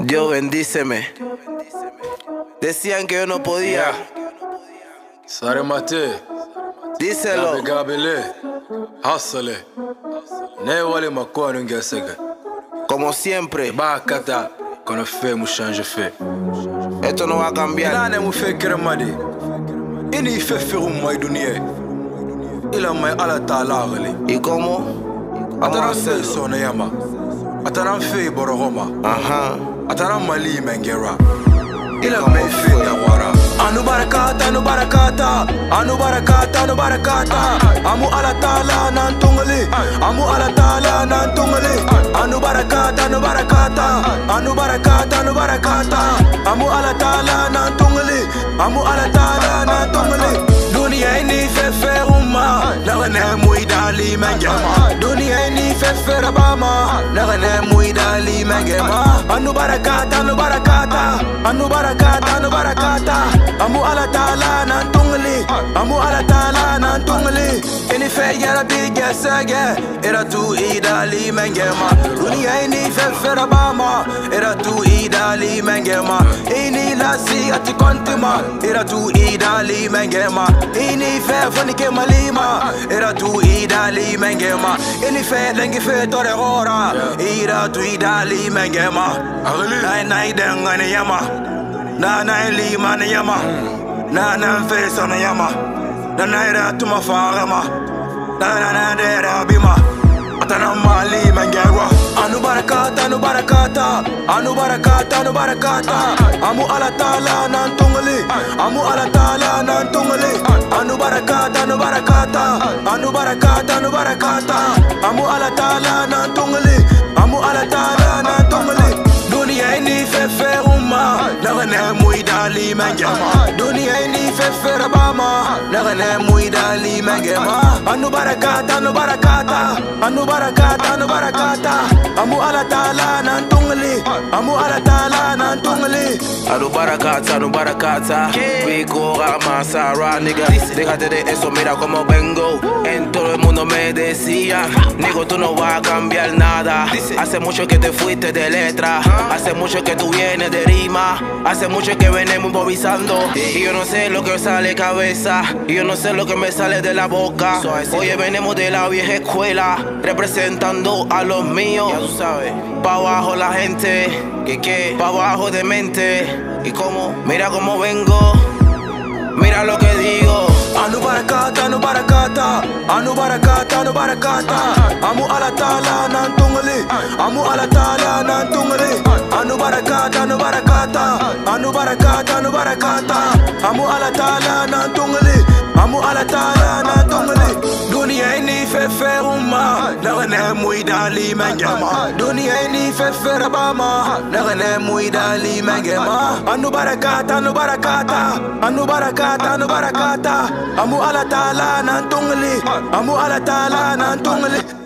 Dios bendíceme. Decían que yo no podía. Sare mate. Díselo. Gabele. Hustle. Ne wale makwano ngesega. Como siempre. Bakata. Kono fe mu change fe. Esto no va a cambiar. Nane mu fe kermadi. Ini fe firu mai dunia. Ila mai ala taala gale. ¿Y cómo? Vamos a hacerlo. Sona yama. Ataran fe borogoma. Ajá. Ataran mali mengera. Ila mai fe tawara. Anu barakata, anu barakata, anu barakata, anu barakata. Amu ala taala nan tungali, amu ala taala nan tungali. Anu barakata, anu barakata, anu barakata, anu barakata. Amu ala taala nan tungali, amu ala taala nan tungali. Dunia ini fefe umma, nagane muidali mengema. Dunia ini fefe rabama, nagane muidali mengema. Anu barakata, anu barakata, anu barakata, anu barakata. Amu ala taala nan tungali, amu ala taala nan tungali. Ini fe yara bige sege, era tu idali mengema. Dunia ini fefe rabama, era tu idali mengema. Ini lasi ati kontima, era tu idali mengema. Ini fe fanike malima, era tu idali mengema. Ini fe lengi fe tore gora, era tu idali mengema. Nai nai dengane yama, na nai lima ne yama, na na fe sana yama, na na era tu mafarama, na dera bima. Atana mali mengera. Anu barakata, anu barakata, anu barakata, anu barakata. Amu ala taala nan tungali, amu ala taala nan tungali. Anu barakata, anu barakata, anu barakata, anu barakata. Amu ala taala nan tungali, amu ala taala nan tungali. Dunia ini fefe umma, nagane muidali mengema. Dunia ini fefe rabama, nagane muidali mengema. Anu barakata, anu barakata, anu barakata, anu barakata. Amu ala taala nan tungali, amu ala taala nan tungali. Anu barakata, Rico Ramasara, nigga. Déjate de eso, mira como vengo. En todo el mundo me decía, nigo, tú no vas a cambiar nada. Hace mucho que te fuiste de letra, hace mucho que tú vienes de rima, hace mucho que venimos improvisando. Y yo no sé lo que sale cabeza, y yo no sé lo que me sale de la boca. Oye, venimos de la vieja escuela, representando a los míos. Ya tú sabes, pa' abajo la gente, que pa' abajo de mente. ¿Y cómo? Mira cómo vengo, mira lo que digo. Anu barakata, anu barakata, anu barakata, anu barakata. Amu ala taala nan tungali, amu ala taala nan tungali. Anu barakata, anu barakata, anu barakata, anu barakata. Amu ala taala nan tungali, amu ala taala nan tungali. Dunia ini fefe umma, nagane muidali mengema. Dunia ini fefe rabama, nagane muidali mengema. Anu barakata, anu barakata, anu barakata, anu barakata. Amu ala taala nan tungali, amu ala taala nan tungali.